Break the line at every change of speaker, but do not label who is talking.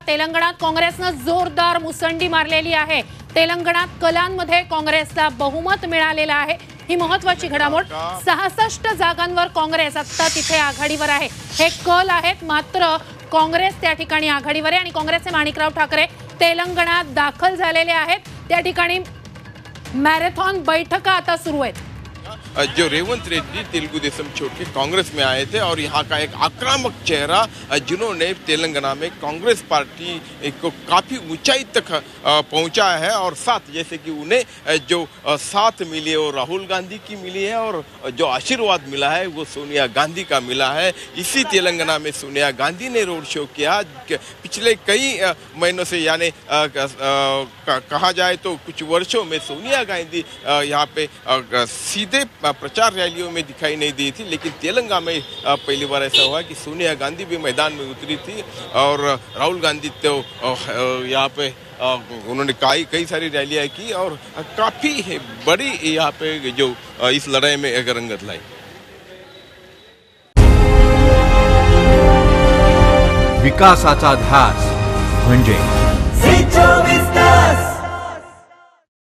तेलंगणात काँग्रेसनं जोरदार मुसंडी मारलेली आहे। तेलंगणात कलांमध्ये काँग्रेसला बहुमत मिळालेलं आहे। ही महत्त्वाची घडामोड। 66 जागांवर काँग्रेस आता तिथे आघाडीवर आहे। हे कल आहेत, मात्र काँग्रेस त्या ठिकाणी आघाडीवर आहे आणि काँग्रेसचे माणिकराव ठाकरे तेलंगणात दाखल झालेले आहेत। त्या ठिकाणी मॅरेथॉन बैठका आता सुरू आहेत।
जो रेवंत रेड्डी तेलुगु देशम छोड़ के कांग्रेस में आए थे और यहाँ का एक आक्रामक चेहरा जिन्होंने तेलंगाना में कांग्रेस पार्टी को काफ़ी ऊंचाई तक पहुँचा है और साथ जैसे कि उन्हें जो साथ मिली और राहुल गांधी की मिली है और जो आशीर्वाद मिला है वो सोनिया गांधी का मिला है। इसी तेलंगाना में सोनिया गांधी ने रोड शो किया। पिछले कई महीनों से यानी कहा जाए तो कुछ वर्षों में सोनिया गांधी यहाँ पे सीधे प्रचार रैलियों में दिखाई नहीं दी थी, लेकिन तेलंगाना में पहली बार ऐसा हुआ कि सोनिया गांधी भी मैदान में उतरी थी और राहुल गांधी तो यहाँ पे उन्होंने कई सारी रैलियां की और काफ़ी बड़ी यहाँ पे जो इस लड़ाई में रंगत लाई।
विकासाचा ध्यास म्हणजे